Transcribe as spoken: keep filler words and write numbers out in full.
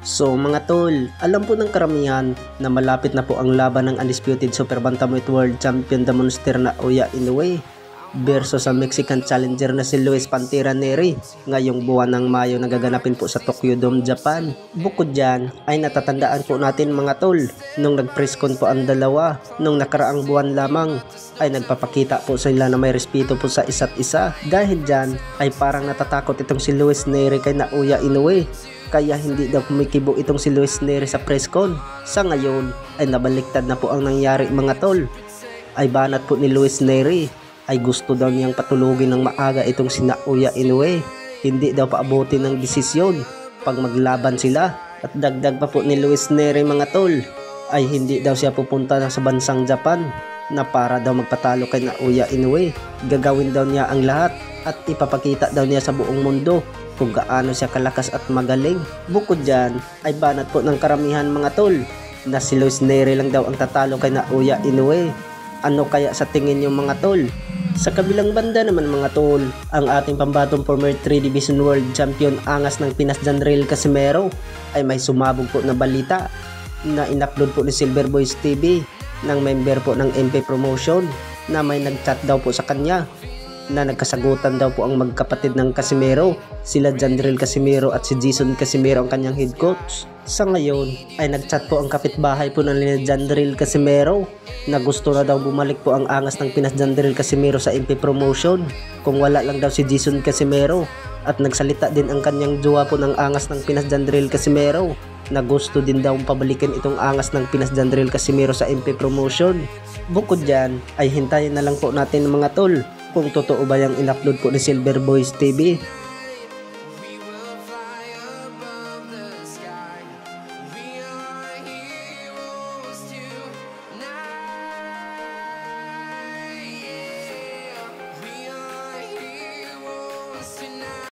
So mga tol, alam po ng karamihan na malapit na po ang laban ng Undisputed Super Bantamweight World Champion The Monster na Oya Inoue versus sa Mexican challenger na si Luis Pantera Nery ngayong buwan ng Mayo na gaganapin po sa Tokyo Dome, Japan. Bukod dyan ay natatandaan po natin mga tol, nung nag-presscon po ang dalawa nung nakaraang buwan lamang ay nagpapakita po sila na may respeto po sa isa't isa. Dahil dyan ay parang natatakot itong si Luis Nery kay na Oya Inoue, kaya hindi daw kumikibo itong si Luis Nery sa presscon. Sa ngayon ay nabaliktad na po ang nangyari mga tol. Ay banat po ni Luis Nery ay gusto daw niyang patulugin ng maaga itong si Oya Inoue. Hindi daw paabutin ng desisyon pag maglaban sila. At dagdag pa po ni Luis Nery mga tol ay hindi daw siya pupunta na sa bansang Japan na para daw magpatalo kay Oya Inoue. Gagawin daw niya ang lahat at ipapakita daw niya sa buong mundo kung gaano siya kalakas at magaling. Bukod dyan ay banat po ng karamihan mga tol na si Luis Nery lang daw ang tatalo kay Oya Inoue. Ano kaya sa tingin yung mga tol? Sa kabilang banda naman mga tol, ang ating pambatong former three Division World Champion angas ng Pinas Janriel Casimero ay may sumabog po na balita na in-upload po ni Silver Boys T V ng member po ng M P Promotion na may nag-chat daw po sa kanya na nagkasagutan daw po ang magkapatid ng Casimero, sila Janriel Casimero at si Jason Casimero ang kanyang head coach. Sa ngayon ay nag-chat po ang kapitbahay po ng Janriel Casimero na gusto na daw bumalik po ang angas ng Pinas Janriel Casimero sa M P Promotion kung wala lang daw si Jason Casimero. At nagsalita din ang kanyang jowa po ng angas ng Pinas Janriel Casimero na gusto din daw pabalikin itong angas ng Pinas Janriel Casimero sa M P Promotion. Bukod dyan ay hintayin na lang po natin mga tol kung totoo ba yung in-upload po ni Silver Boys T V